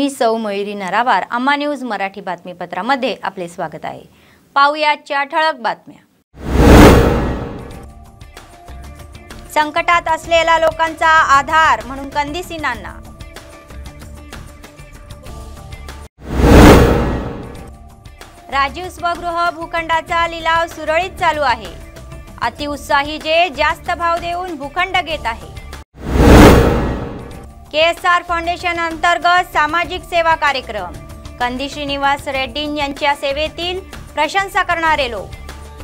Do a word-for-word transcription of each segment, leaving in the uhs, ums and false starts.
मी सौ मयुरी नरावार अम्मा न्यूज मराठी बातमीपत्रामध्ये आपले स्वागत आहे। पाहुयाच्या ठळक बातम्या। संकटात असलेल्या लोकांचा आधार म्हणून कंदिसींना राजीव स्वगृह भूखंडाचा लिलाव सुरळीत चालू आहे। अतिउत्साही जे जास्त भाव देऊन भूखंड घेत आहे। केएसआर फाउंडेशन अंतर्गत सामाजिक सेवा कार्यक्रम कंदी श्रीनिवास रेड्डी यांच्या सेवेतील प्रशंसा करणारे लोक।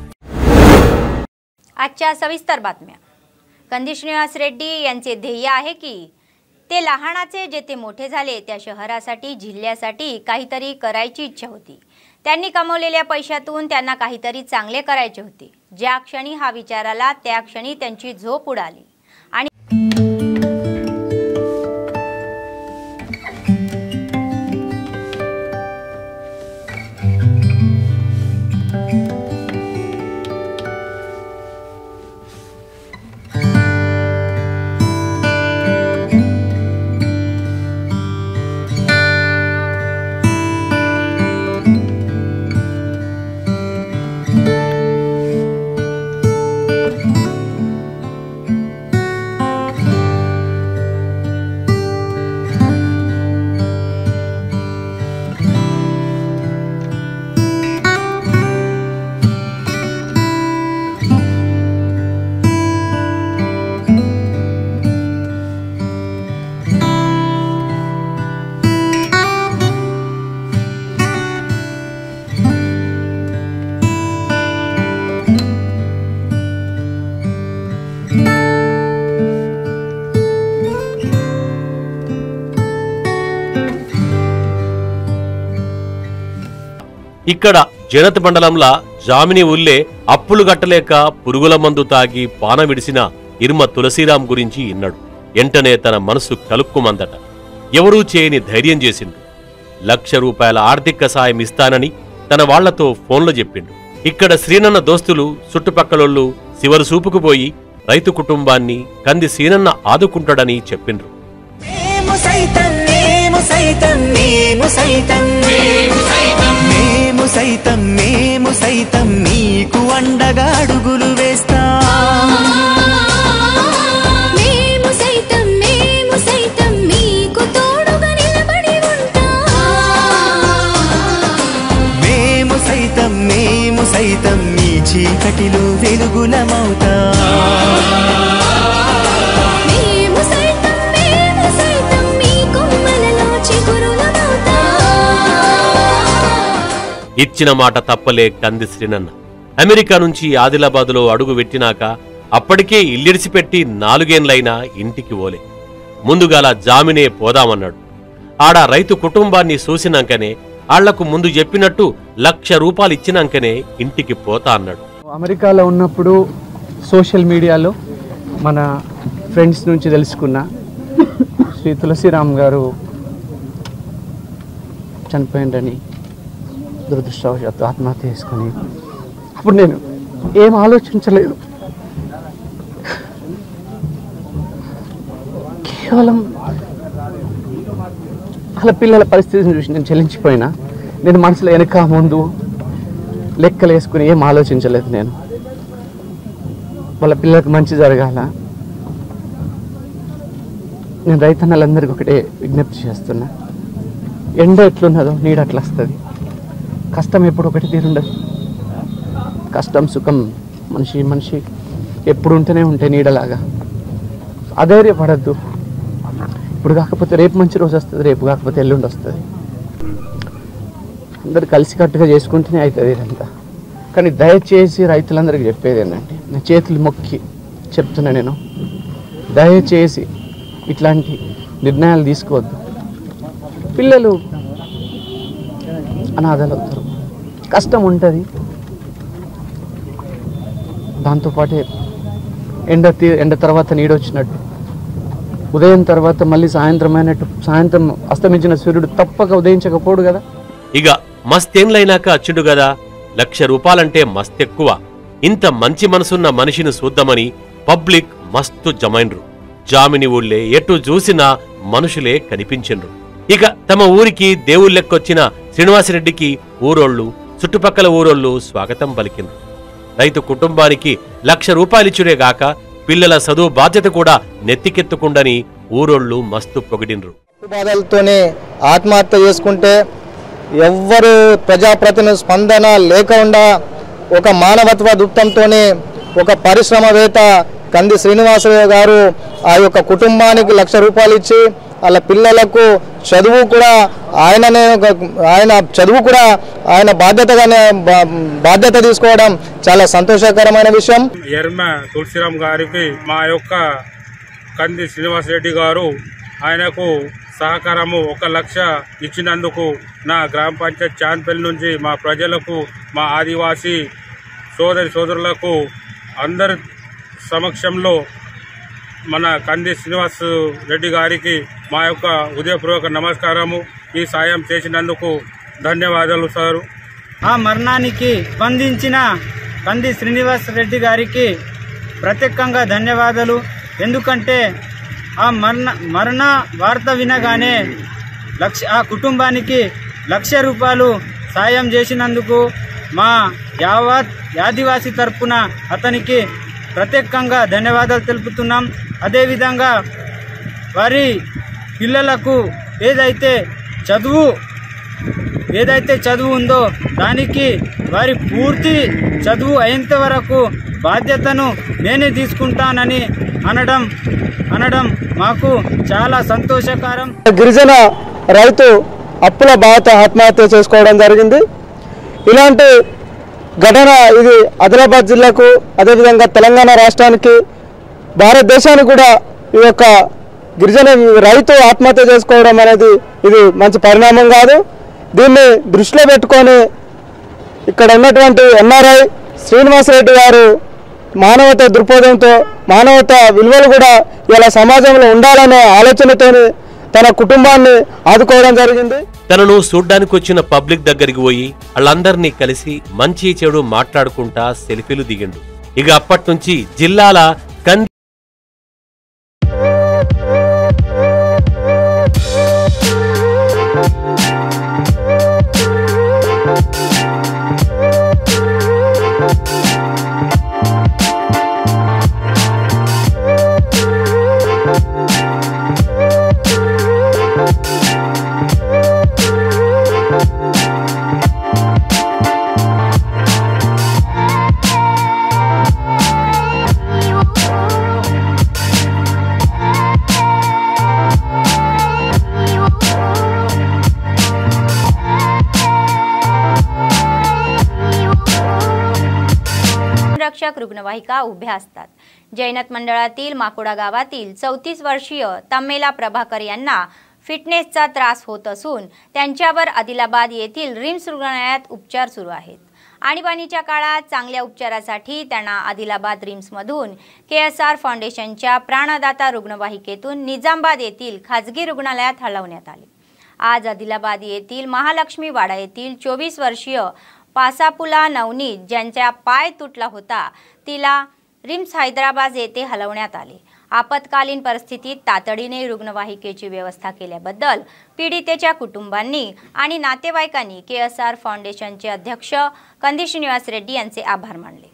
आजच्या सविस्तर बातम्या। कंदी श्रीनिवास रेड्डी यांचे ध्येय आहे की ते लहानाचे जेथे मोठे झाले त्या शहरासाठी जिल्ह्यासाठी काहीतरी करायची इच्छा होती। त्यांनी कमवलेल्या पैशातून त्यांना काहीतरी चांगले करायचे होते। ज्या क्षणी हा विचार आला त्या क्षणी त्यांची झोप उडाली आणि ఇక్కడ జనత్ మండలంలో జామిని ఊళ్ళే అప్పులు గట్టలేక పురుగుల మందు తాగి పాన విడిసిన ఇర్మ తులసీరాం గురించి ఇన్నాడు। ఎంటనే తన మనసు కలుక్కుమందట। ఎవరూ చేయని ధైర్యం చేసిండు। లక్ష రూపాయల ఆర్థిక సాయం ఇస్తానని తన వాళ్లతో ఫోన్లో చెప్పిండు। ఇక్కడ శ్రీనన్న దోస్తులు చుట్టుపక్కలోళ్ళు శివరు సూపుకు పోయి రైతు కుటుంబాన్ని కంది శ్రీనన్న ఆదుకుంటాడని చెప్పిండ్రు। సైతం మేము సైతం నీకు అండగా అడుగులు వేస్తా। మేము సైతం మేము సైతం నీకు తోడుగా నిలబడి ఉంటా। మేము సైతం మేము సైతం నీ చీకటిలో వెలుగులమవుతా। మేము సైతం మేము సైతం నీ కొమ్మలలో చిగురులమవుతా। ఇచ్చిన మాట తప్పలే కంది శ్రీనన్న। అమెరికా నుంచి ఆదిలాబాదులో అడుగు పెట్టినాక అప్పటికే ఇల్లిడిసిపెట్టి నాలుగేండ్లైనా ఇంటికి ఓలే। ముందుగాల జామినే పోదామన్నాడు। ఆడ రైతు కుటుంబాన్ని చూసినాకనే ఆళ్లకు ముందు చెప్పినట్టు లక్ష రూపాయలు ఇచ్చినాకనే ఇంటికి పోతా అన్నాడు। అమెరికాలో ఉన్నప్పుడు సోషల్ మీడియాలో మన ఫ్రెండ్స్ నుంచి తెలుసుకున్న శ్రీ తులసీరామ్ గారు చనిపోయిందని దురదృష్టవశాత్తు ఆత్మహత్య చేసుకొని అప్పుడు నేను ఏం ఆలోచించలేదు। కేవలం వాళ్ళ పిల్లల పరిస్థితిని చూసి నేను చెల్లించిపోయినా నేను మనసులో వెనక ముందు లెక్కలు వేసుకుని ఏం ఆలోచించలేదు। నేను వాళ్ళ పిల్లలకు మంచి జరగాల నేను రైతన్నలందరికీ ఒకటే విజ్ఞప్తి చేస్తున్నా। ఎండ ఎట్లున్నదో నీడ అట్లా వస్తుంది। కష్టం ఎప్పుడు ఒకటి తీరుండదు। కష్టం సుఖం మనిషి మనిషి ఎప్పుడు ఉంటూనే ఉంటాయి నీడలాగా। అధైర్యపడద్దు। ఇప్పుడు కాకపోతే రేపు మంచి రోజు వస్తుంది, రేపు కాకపోతే ఎల్లుండి వస్తుంది। అందరు కలిసికట్టుగా చేసుకుంటూనే అవుతుంది ఇదంతా। కానీ దయచేసి రైతులందరికీ చెప్పేది ఏంటంటే నా చేతులు మొక్కి చెప్తున్నా నేను, దయచేసి ఇట్లాంటి నిర్ణయాలు తీసుకోవద్దు। పిల్లలు అనాథలు అవుతారు, కష్టం ఉంటుంది। దాంతోపాటే ఎండ తీ ఎండ తర్వాత నీడొచ్చినట్టు ఉదయం తర్వాత మళ్ళీ సాయంత్రం అయినట్టు సాయంత్రం అస్తమించిన సూర్యుడు తప్పక ఉదయించకపోడు కదా। ఇక మస్తేండ్లైనాక అచ్చుడు గదా లక్ష రూపాయలంటే మస్తెక్కువ। ఇంత మంచి మనసున్న మనిషిని చూద్దామని పబ్లిక్ మస్తు జమైండ్రు। జామిని ఊళ్ళే ఎటు చూసినా మనుషులే కనిపించిండ్రు। ఇక తమ ఊరికి దేవుళ్ళెక్కొచ్చిన శ్రీనివాసరెడ్డికి ఊరోళ్లు చుట్టుపక్కల ఊరోళ్లు స్వాగతం పలికింది. రైతు కుటుంబానికి లక్ష రూపాయలిచ్చుడే గాక పిల్లల చదువు బాధ్యత కూడా నెత్తికెత్తుకుండని ఊరోళ్లు మస్తు పొగిడినరు. బాధలతోనే ఆత్మహత్య చేసుకుంటే ఎవ్వరు ప్రజాప్రతినిధి స్పందన లేకుండా ఒక మానవత్వ దృక్పథంతోనే ఒక పరిశ్రమవేత్త కంది శ్రీనివాసరావు గారు ఆ యొక్క కుటుంబానికి లక్ష రూపాయలు ఇచ్చి వాళ్ళ పిల్లలకు చదువు కూడా ఆయననే ఆయన చదువు కూడా ఆయన బాధ్యతగానే బాధ్యత తీసుకోవడం చాలా సంతోషకరమైన విషయం. ఎర్మ తులసిరామ్ గారికి మా యొక్క కంది శ్రీనివాసరెడ్డి గారు ఆయనకు సహకారము ఒక లక్ష ఇచ్చినందుకు నా గ్రామ పంచాయత్ చాన్పల్లి నుంచి మా ప్రజలకు మా ఆదివాసీ సోదరి సోదరులకు అందరి సమక్షంలో మన కంది శ్రీనివాస్ రెడ్డి గారికి మా యొక్క హృదయపూర్వక నమస్కారము. ఈ సాయం చేసినందుకు ధన్యవాదాలు సారు. ఆ మరణానికి స్పందించిన కంది శ్రీనివాస్ రెడ్డి గారికి ప్రత్యేకంగా ధన్యవాదాలు. ఎందుకంటే ఆ మరణ మరణ వార్త వినగానే లక్ష ఆ కుటుంబానికి లక్ష రూపాయలు సాయం చేసినందుకు మా యావత్ ఆదివాసీ తరపున అతనికి ప్రత్యేకంగా ధన్యవాదాలు తెలుపుతున్నాం. అదేవిధంగా వారి పిల్లలకు ఏదైతే చదువు ఏదైతే చదువు ఉందో దానికి వారి పూర్తి చదువు అయ్యేంత వరకు బాధ్యతను నేనే తీసుకుంటానని అనడం అనడం మాకు చాలా సంతోషకరం. గిరిజన రైతు అప్పుల బాధ ఆత్మహత్య చేసుకోవడం జరిగింది. ఇలాంటి ఘటన ఇది ఆదిలాబాద్ జిల్లాకు అదేవిధంగా తెలంగాణ రాష్ట్రానికి భారతదేశానికి కూడా ఈ యొక్క గిరిజన రైతు ఆత్మహత్య చేసుకోవడం అనేది ఇది మంచి పరిణామం కాదు. దీన్ని దృష్టిలో పెట్టుకొని ఇక్కడ ఉన్నటువంటి ఎన్ఆర్ఐ శ్రీనివాసరెడ్డి గారు మానవత దృక్పథంతో మానవత విలువలు కూడా ఇలా సమాజంలో ఉండాలనే ఆలోచనతో తన కుటుంబాన్ని ఆదుకోవడం జరిగింది. తనను చూడ్డానికి వచ్చిన పబ్లిక్ దగ్గరికి పోయి వాళ్ళందరినీ కలిసి మంచి చెడు మాట్లాడుకుంటా సెల్ఫీలు దిగిండు. ఇక అప్పటి నుంచి జిల్లాల కంది रुग्णवाहिका उभ्या असतात. जैनत मंडळातील माकोडा गावातील चौतीस वर्षीय तम्मेला प्रभाकर यांना फिटनेसचा त्रास होत असून त्यांच्यावर आदिलाबाद येथील रिम्स रुग्णालयात उपचार सुरू आहेत. आणीबाणीच्या काळात चांगल्या उपचारासाठी त्यांना आदिलाबाद रिम्समधून केएसआर फाउंडेशनच्या प्राणदाता रुग्णवाहिकेतून निजामाबाद येथील खाजगी रुग्णालयात हलवण्यात आले. आज आदिलाबाद येथील महालक्ष्मी वाडा येथील चोवीस वर्षीय पासापुला नवनीत ज्यांचा पाय तुटला होता तिला रिम्स हैदराबाद येथे हलवण्यात आले. आपत्कालीन परिस्थितीत तातडीने रुग्णवाहिकेची व्यवस्था केल्याबद्दल पीडितेच्या कुटुंबांनी आणि नातेवाईकांनी केएसआर फाउंडेशनचे अध्यक्ष कंदी श्रीनिवास रेड्डी यांचे आभार मानले.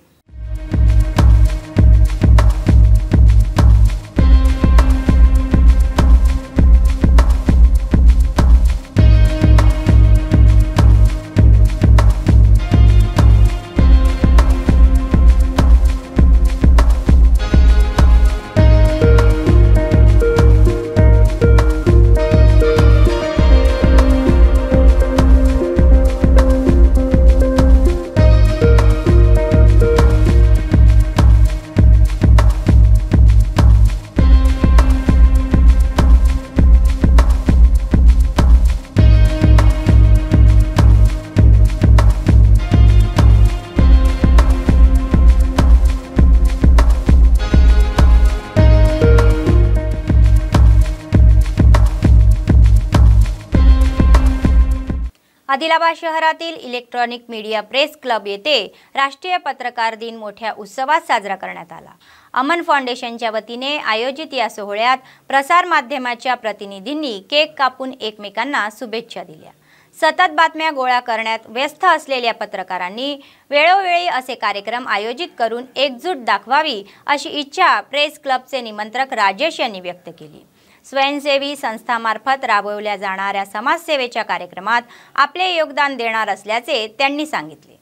आदिलाबाद शहरातील इलेक्ट्रॉनिक मीडिया प्रेस क्लब येथे राष्ट्रीय पत्रकार दिन मोठ्या उत्सवात साजरा करण्यात आला। अमन फाउंडेशनच्या वतीने आयोजित या सोहळ्यात प्रसार माध्यमाच्या प्रतिनिधींनी केक कापून एकमेकांना शुभेच्छा दिल्या। सतत बातम्या गोळा करण्यात व्यस्त असलेल्या पत्रकारांनी वेळोवेळी असे कार्यक्रम आयोजित करून एकजूट दाखवावी अशी इच्छा प्रेस क्लबचे निमंत्रक राजेश यांनी व्यक्त केली। स्वयंसेवी संस्थामार्फत राबवल्या जाणाऱ्या समाजसेवेच्या कार्यक्रमात आपले योगदान देणार असल्याचे त्यांनी सांगितले।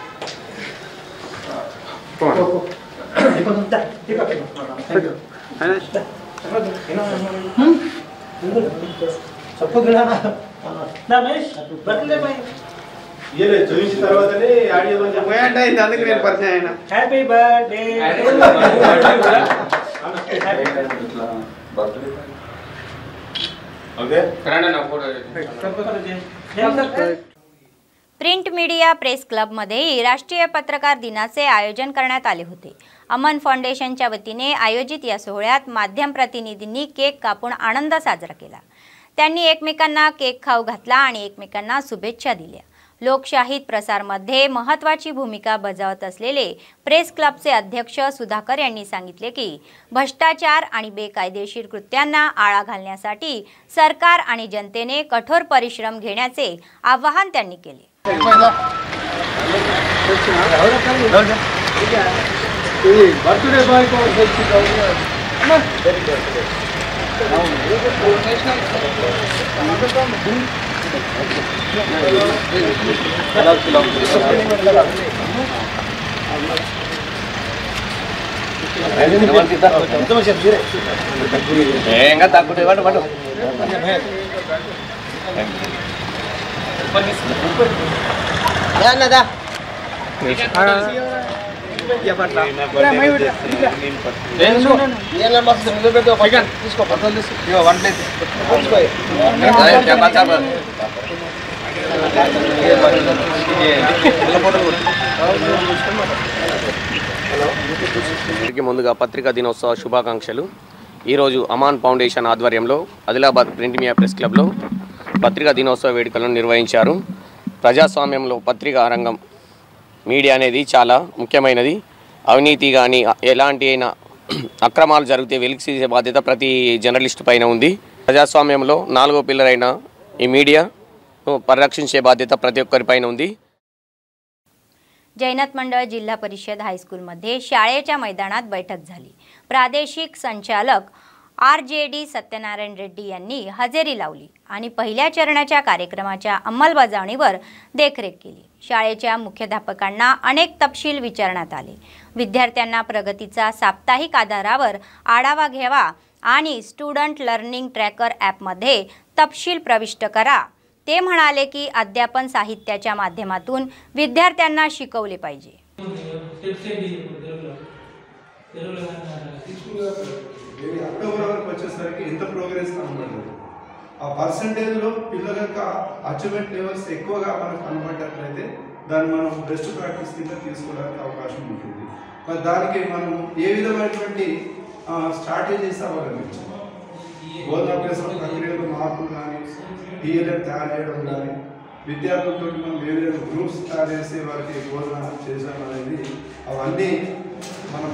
Happy birthday print media press club मध्ये राष्ट्रीय पत्रकार दिनाचे आयोजन करण्यात आले होते। अमन फाउंडेशनच्या वतीने आयोजित या सोहळ्यात माध्यम प्रतिनिधींनी केक कापून आनंद साजरा केला। त्यांनी एकमेकांना केक खाऊ घातला आणि एकमेकांना शुभेच्छा दिल्या। लोकशाहीत प्रसारमध्ये महत्त्वाची भूमिका बजावत असलेले प्रेस क्लबचे अध्यक्ष सुधाकर यांनी सांगितले की भ्रष्टाचार आणि बेकायदेशीर कृत्यांना आळा घालण्यासाठी सरकार आणि जनतेने कठोर परिश्रम घेण्याचे आवाहन त्यांनी केले। ముందుగా పత్రికా దినోత్సవ శుభాకాంక్షలు। ఈరోజు అమాన్ ఫౌండేషన్ ఆధ్వర్యంలో ఆదిలాబాద్ ప్రింట్ మీడియా ప్రెస్ క్లబ్లో పత్రికా దినోత్సవ వేడుకలను నిర్వహించారు। ప్రజాస్వామ్యంలో పత్రికా రంగం మీడియా అనేది చాలా ముఖ్యమైనది। అవినీతి కానీ ఎలాంటి అయినా అక్రమాలు జరిగితే వెలికితీసే బాధ్యత ప్రతి జర్నలిస్ట్ పైన ఉంది। ప్రజాస్వామ్యంలో నాలుగో పిల్లర్ అయిన ఈ మీడియా పరిరక్షించే బాధ్యత ప్రతి ఒక్కరిపైన ఉంది। जैनत मंडळ जिल्हा परिषद हायस्कूलमध्ये शाळेच्या मैदानात बैठक झाली। प्रादेशिक संचालक R J D Satyanarayana Reddy यांनी हजेरी लावली आणि पहिल्या चरणाच्या कार्यक्रमाच्या अंमलबजावणीवर देखरेख केली। शाळेच्या मुख्याध्यापकांना अनेक तपशील विचारण्यात आले। विद्यार्थ्यांना प्रगतीचा साप्ताहिक आधारावर आढावा घ्यावा आणि स्टुडंट लर्निंग ट्रॅकर ॲपमध्ये तपशील प्रविष्ट करा। ते म्हणाले की अध्यापन साहित्याच्या माध्यमातून विद्यार्थ्यांना शिकवले पाहिजे। అక్టోబర్ వరకు వచ్చేసరికి ఎంత ప్రోగ్రెస్ కనబడలేదు। ఆ పర్సెంటేజ్లో పిల్లల యొక్క అచీవ్మెంట్ లెవెల్స్ ఎక్కువగా మనకు కనబడ్డట్లయితే దాన్ని మనం బెస్ట్ ప్రాక్టీస్ కింద తీసుకోవడానికి అవకాశం ఉంటుంది। మరి దానికి మనం ఏ విధమైనటువంటి స్ట్రాటజీస్ అవలంబించాలి? బోధనాభ్యాస ప్రక్రియలో మార్పులు కానీ డిఎల్ఎం తయారు చేయడం కానీ విద్యార్థులతో మనం ఏ విధంగా గ్రూప్స్ తయారు చేసి వారికి బోధన చేసాం అనేది అవన్నీ మనం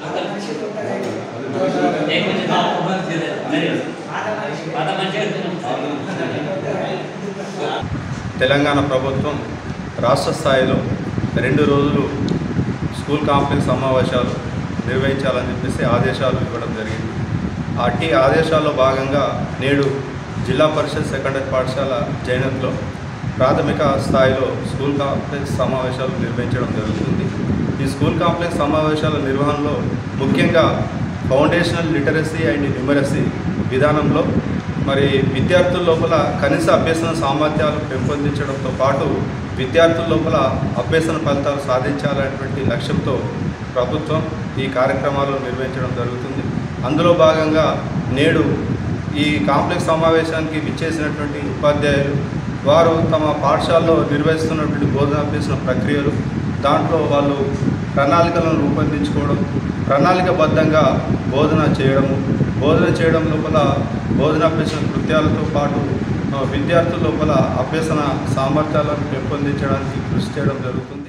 తెలంగాణ ప్రభుత్వం రాష్ట్ర స్థాయిలో రెండు రోజులు స్కూల్ కాంప్లెక్స్ సమావేశాలు నిర్వహించాలని చెప్పేసి ఆదేశాలు ఇవ్వడం జరిగింది। అట్టి ఆదేశాల్లో భాగంగా నేడు జిల్లా పరిషత్ సెకండరీ పాఠశాల జైనత్లో ప్రాథమిక స్థాయిలో స్కూల్ కాంప్లెక్స్ సమావేశాలు నిర్వహించడం జరుగుతుంది। ఈ స్కూల్ కాంప్లెక్స్ సమావేశాల నిర్వహణలో ముఖ్యంగా ఫౌండేషనల్ లిటరసీ అండ్ న్యూమరసీ విధానంలో మరి విద్యార్థుల లోపల కనీస అభ్యసన సామర్థ్యాలు పెంపొందించడంతో పాటు విద్యార్థుల లోపల అభ్యసన ఫలితాలు సాధించాలనేటువంటి లక్ష్యంతో ప్రభుత్వం ఈ కార్యక్రమాలను నిర్వహించడం జరుగుతుంది। అందులో భాగంగా నేడు ఈ కాంప్లెక్స్ సమావేశానికి విచ్చేసినటువంటి ఉపాధ్యాయులు వారు తమ పాఠశాలలో నిర్వహిస్తున్నటువంటి బోధనాభ్యసన ప్రక్రియలు దాంట్లో వాళ్ళు ప్రణాళికలను రూపొందించుకోవడం, ప్రణాళికబద్ధంగా బోధన చేయడము, బోధన చేయడం లోపల బోధనాభ్యసన కృత్యాలతో పాటు విద్యార్థుల లోపల అభ్యసన సామర్థ్యాలను పెంపొందించడానికి కృషి చేయడం జరుగుతుంది.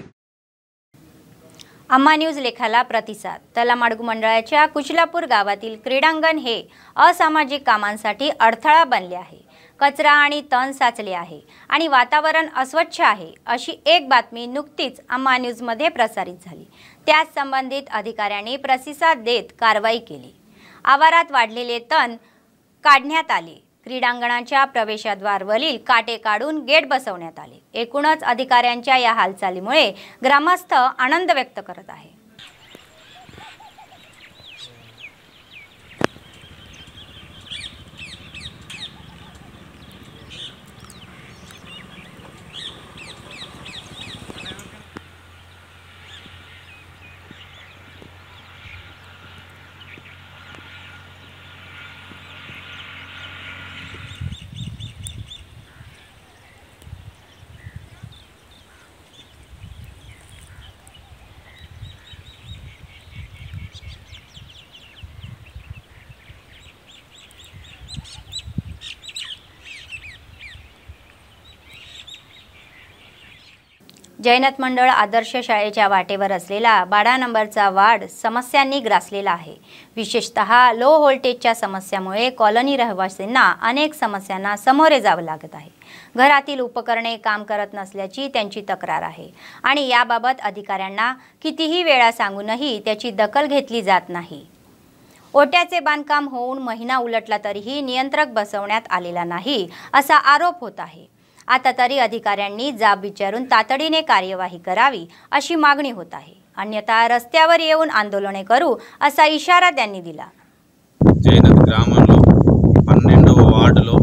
अम्मा न्यूज लेखाला प्रतिसाद. तलामाडगू मंडळाच्या कुचलापूर गावातील क्रीडांगण हे असामाजिक कामांसाठी अडथळा बनले आहे. कचरा आणि तण साचले आहे आणि वातावरण अस्वच्छ आहे अशी एक बातमी नुकतीच अम्मा न्यूजमध्ये प्रसारित झाली. त्याच संबंधित अधिकाऱ्यांनी प्रतिसाद देत कारवाई केली. आवारात वाढलेले तण काढण्यात आले. क्रीडांगणाच्या प्रवेशद्वारावरील काटे काढून गेट बसवण्यात आले. एकूणच अधिकाऱ्यांच्या या हालचालीमुळे ग्रामस्थ आनंद व्यक्त करत आहेत. जैनत मंडळ आदर्श शाळेच्या वाटेवर असलेला बारा नंबरचा वार्ड समस्यांनी ग्रासलेला आहे. विशेषतः लो व्होल्टेजच्या समस्यामुळे कॉलनी रहिवासींना अनेक समस्यांना सामोरे जावे लागत आहे. घरातील उपकरणे काम करत नसल्याची त्यांची तक्रार आहे आणि याबाबत अधिकाऱ्यांना कितीही वेळा सांगूनही त्याची दखल घेतली जात नाही. ओट्याचे बांधकाम होऊन महिना उलटला तरीही नियंत्रक बसवण्यात आलेला नाही असा आरोप होत आहे. आता तरी अधिकाऱ्यांनी जाब विचारून तातडीने कार्यवाही करावी अशी मागणी होत आहे. अन्यथा रस्त्यावर येऊन आंदोलने करू असा इशारा त्यांनी दिला. జైనత్ గ్రామంలో పన్నెండవ వార్డులో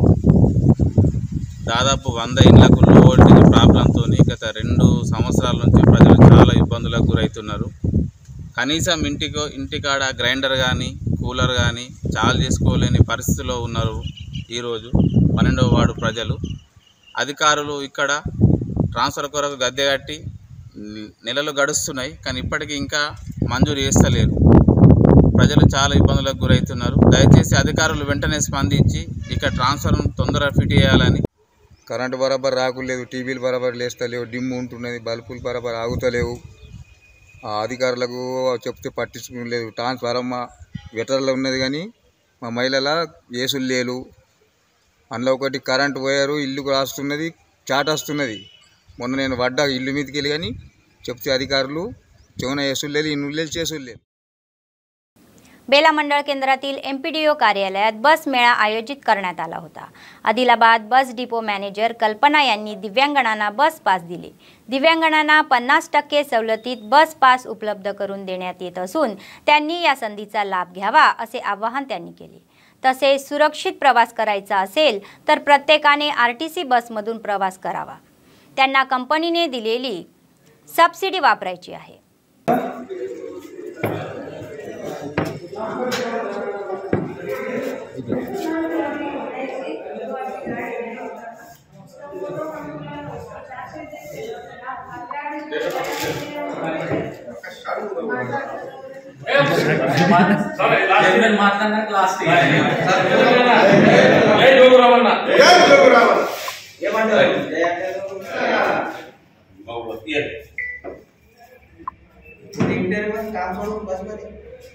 దాదాపు వంద ఇళ్లకు లో వోల్టేజ్ ప్రాబ్లంతో గత రెండు సంవత్సరాల నుంచి ప్రజలు చాలా ఇబ్బందులకు గురవుతున్నారు. కనీసం ఇంటికో ఇంటికాడ గ్రైండర్ కానీ కూలర్ కానీ చాలు చేసుకోలేని పరిస్థితిలో ఉన్నారు. ఈరోజు పన్నెండవ వార్డు ప్రజలు అధికారులు ఇక్కడ ట్రాన్స్ఫర్ కొరకు గద్దె కట్టి నెలలు గడుస్తున్నాయి కానీ ఇప్పటికీ ఇంకా మంజూరు చేస్తలేరు. ప్రజలు చాలా ఇబ్బందులకు గురవుతున్నారు. దయచేసి అధికారులు వెంటనే స్పందించి ఇక్కడ ట్రాన్స్ఫర్ను తొందరగా ఫిట్ చేయాలని. కరెంటు బరాబర్ రాకులేదు, టీవీలు బరాబర్ లేస్తలేవు, డిమ్ ఉంటున్నది, బల్బులు బరాబర్ ఆగుతలేవు. అధికారులకు చెప్తే పట్టించుకోలేదు. ట్రాన్స్ఫార్మ వెటర్లో ఉన్నది కానీ మా మహిళల ఏసులు లేవు. అందులో ఒకటి కరెంటు పోయారు, ఇల్లుకు రాస్తున్నది, చాట్ వస్తున్నది. మొన్న నేను పడ్డా ఇల్లు మీదకి వెళ్ళి కానీ చెప్తే अधिकारुలు जेवण येसुलेली इनुलेल चेसुलेल. बेला मंडळ केंद्रातील एमपीडीओ कार्यालयात बस मेळा आयोजित करण्यात आला होता. आदिलाबाद बस डिपो मॅनेजर कल्पना यांनी दिव्यांगांना बस पास दिले. दिव्यांगांना पन्नास टक्के सवलतीत बस पास उपलब्ध करून देण्यात येत असून त्यांनी या संधीचा लाभ घ्यावा असे आवाहन त्यांनी केले. तसेच सुरक्षित प्रवास करायचा असेल तर प्रत्येकाने आरटीसी बसमधून प्रवास करावा. त्यांना कंपनीने दिलेली सबसिडी वापरायची आहे. काम करून बस मध्ये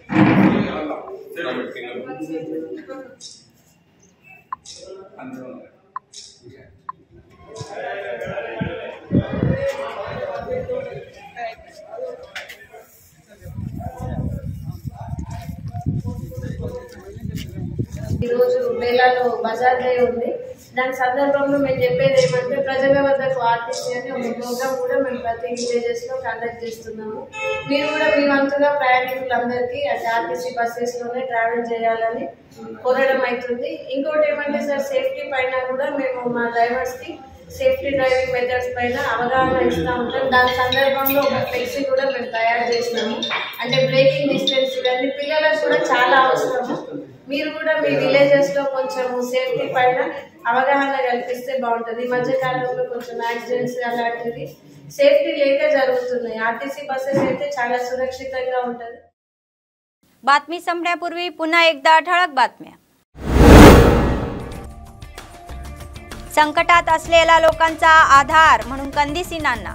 ఈరోజు మేళాలో బజార్ డే ఉంది. దాని సందర్భంలో మేము చెప్పేది ఏమంటే ప్రజల వద్దకు ఆర్టీసీ అని ఒక ప్రోగ్రామ్ కూడా మేము ప్రతి విలేజెస్ లో కండక్ట్ చేస్తున్నాము. మీరు కూడా మీ వంతుగా ప్రయాణికులందరికీ అంటే ఆర్టీసీ బస్సెస్ లోనే ట్రావెల్ చేయాలని కోరడం అవుతుంది. ఇంకోటి ఏమంటే సార్ సేఫ్టీ పైన కూడా మేము మా డ్రైవర్స్ కి సేఫ్టీ డ్రైవింగ్ మెథడ్స్ పైన అవగాహన ఇస్తూ ఉంటాం. దాని సందర్భంలో ఒక ఫ్లెక్సీ కూడా మేము తయారు చేసినాము. అంటే బ్రేకింగ్ డిస్టెన్స్ ఇవన్నీ పిల్లలకు కూడా చాలా అవసరము. మీరు కూడా మీ విలేజెస్ లో కొంచెం సేఫ్టీ పైన అవగాహన కల్పిస్తే బాగుంటుంది. ఈ మధ్య కాలంలో కొంచెం యాక్సిడెంట్స్ అలాంటివి సేఫ్టీ లేక జరుగుతున్నాయి. ఆర్టీసీ బస్సెస్ అయితే చాలా సురక్షితంగా ఉంటుంది. बातमी संपण्यापूर्वी पुन्हा एकदा ठळक बातम्या. संकटात असलेल्या लोकांचा आधार म्हणून कंदिसींना.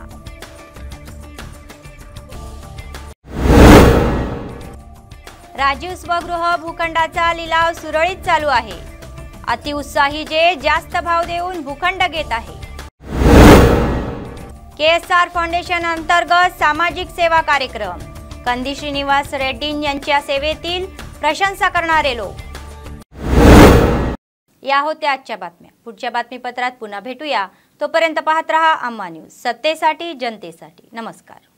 राजीव स्वगृह भूखंडाचा लिलाव सुरळीत चालू आहे. अतिउत्साही जे जास्त भाव देऊन भूखंड घेत आहे. के एस आर फाउंडेशन अंतर्गत सामाजिक सेवा कार्यक्रम. कंदी श्रीनिवास रेड्डी यांच्या सेवेतील प्रशंसा करणारे लोक. या होत्या आजच्या बातम्या. पुढच्या बातमीपत्रात पुन्हा भेटूया. तोपर्यंत पाहत रहा अम्मा न्यूज, सत्तेसाठी जनतेसाठी. नमस्कार.